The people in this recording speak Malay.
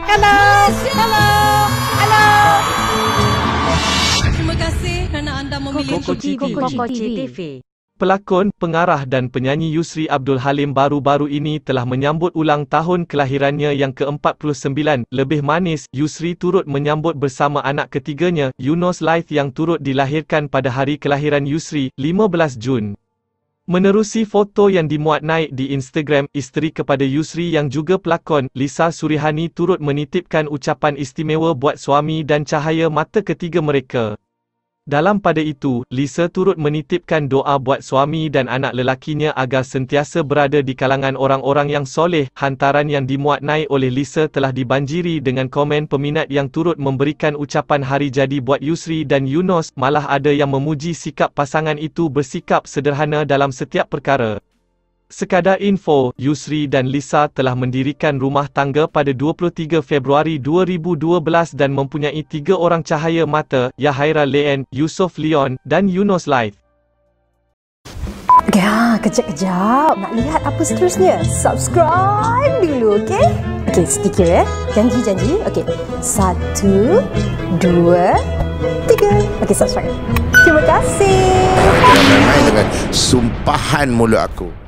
Hello. Hello. Hello. Terima kasih kerana anda memilih Kokoci TV. Pelakon, pengarah dan penyanyi Yusri Abdul Halim baru-baru ini telah menyambut ulang tahun kelahirannya yang ke-49. Lebih manis, Yusri turut menyambut bersama anak ketiganya, Yunos Laith yang turut dilahirkan pada hari kelahiran Yusri, 15 Jun. Menerusi foto yang dimuat naik di Instagram, isteri kepada Yusri yang juga pelakon, Lisa Surihani turut menitipkan ucapan istimewa buat suami dan cahaya mata ketiga mereka. Dalam pada itu, Lisa turut menitipkan doa buat suami dan anak lelakinya agar sentiasa berada di kalangan orang-orang yang soleh. Hantaran yang dimuat naik oleh Lisa telah dibanjiri dengan komen peminat yang turut memberikan ucapan hari jadi buat Yusri dan Yunos. Malah ada yang memuji sikap pasangan itu bersikap sederhana dalam setiap perkara. Sekadar info, Yusri dan Lisa telah mendirikan rumah tangga pada 23 Februari 2012 dan mempunyai 3 orang cahaya mata, Yahaira Leanne, Yusof Leon, dan Yunos Laith. Ya, kejap-kejap. Nak lihat apa seterusnya? Subscribe dulu, okey? Okey, sedikit ya. Janji. Okey. 1, 2, 3. Okey, subscribe. Terima kasih. Jangan main-main dengan sumpahan mulut aku.